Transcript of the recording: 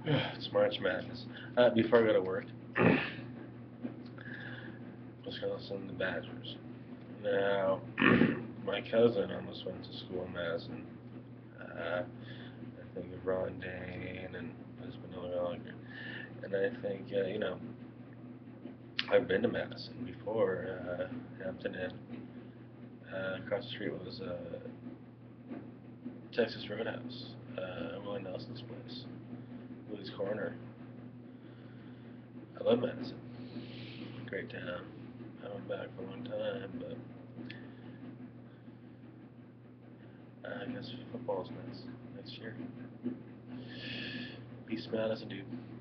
It's March Madness. Before I go to work, let's go listen to the Badgers. Now, my cousin almost went to school in Madison. I think of Ron Dane and there's Vanilla Gallagher. And I think, I've been to Madison before, Hampton Inn. Across the street was Texas Roadhouse, Willie Nelson's place, Willie's Corner. I love Madison. Great town. I haven't been back for a long time, but I guess football's next year. Peace, Madison, dude.